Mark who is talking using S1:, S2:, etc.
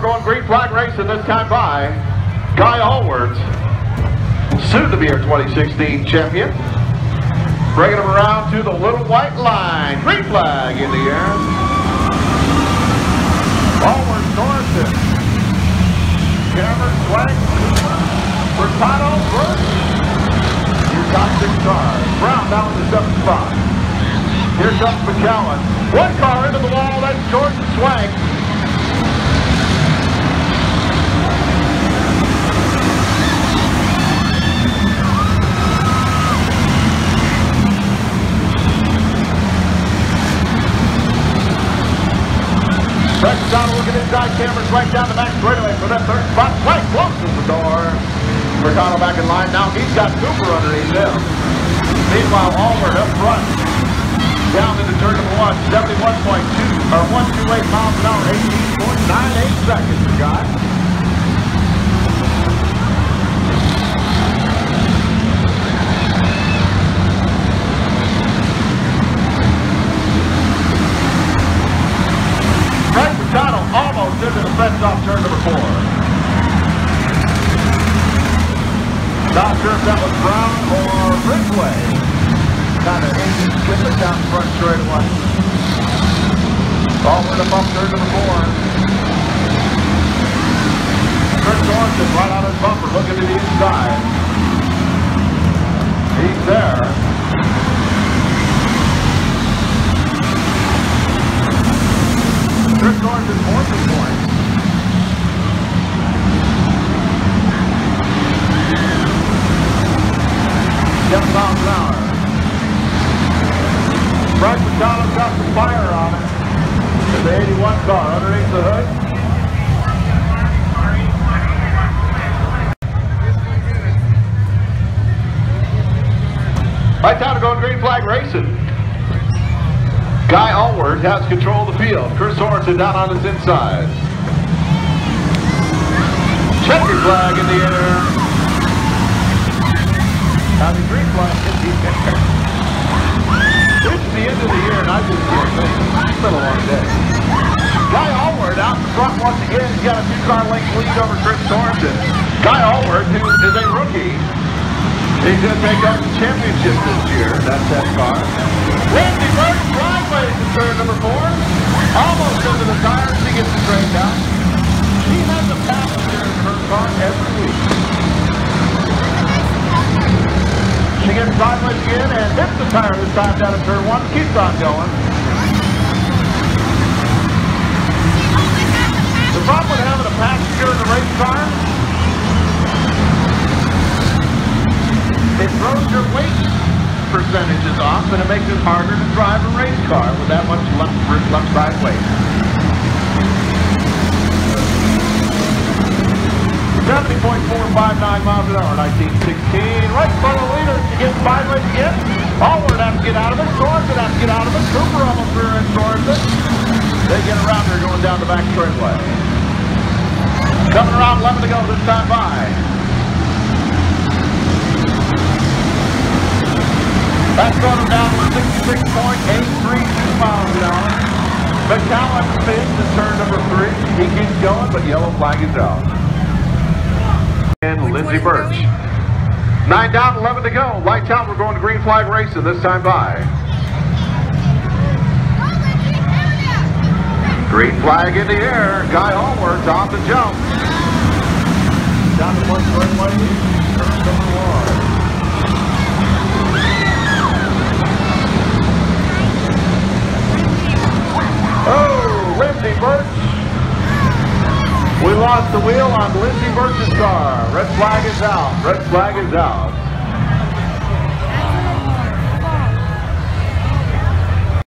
S1: we're going green flag racing this time by Guy Allworth, soon to be our 2016 champion. Bringing him around to the little white line. Green flag in the air. Allworth, Thornton, Cameron, Swank, Furtado, Bush. Your top 6 cars. Brown down in the 7th spot. Here comes McCowan. One car into the wall. That's George Swank. Brett Furtado looking inside. Cameron's right down the back straightaway for that 3rd spot. Swank closes the door. Furtado back in line. Now he's got Cooper underneath him. Meanwhile, Allworth up front. Down into turn number 1, 71.2 or 128 miles an hour, 18.98 seconds, guys. Brett Furtado almost into the fence off turn number 4. Not sure if that was Brown or Ridgway. Kind of getting it down front straight away. Allworth up off turn number 4. Chris Thornton right on his bumper looking to the inside. He's there. Chris Thornton 14 points. miles an hour. Brett Furtado's got some fire on it. There's the 81 car underneath the hood. Right down to go green flag racing. Guy Allworth has control of the field. Chris Sorensen down on his inside. Checker flag in the air. Now the green flag in the air. It's the end of the year and I just can't think. It's been a long day. Guy Allworth out in front once again. He's got a 2-car length lead over Chris Sorensen. Guy Allworth, who is a rookie, he's going to take up the championship this year. That's that car. Lindsey Burton driveways in turn number 4. Almost into the tires. She gets it straightened out. She has a passenger in her car every week. She gets sideways again and hits the tire this time down in turn 1. Keeps on going. The problem with having a passenger in the race car, it throws your weight percentages off and it makes it harder to drive a race car with that much left side weight. 70.459 miles an hour, 1916. Right in front of the leader. She gets sideways again. Allworth has to get out of it. Sorensen has to get out of it. Cooper almost rear-end Sorensen. They get around her going down the back straightaway. Coming around 11 to go this time by. That's going him down to 66.832 miles an hour. McCowan spins in turn number 3. He keeps going, but yellow flag is out. And Lindsey Birch. 9 down, 11 to go. Lights out, we're going to green flag racing this time by. Green flag in the air. Guy Allworth off the jump. Down to one straightaway. Turn number 1. Oh, Lindsey Birch. We lost the wheel on Lindsey Birch's car. Red flag is out. Red flag is out.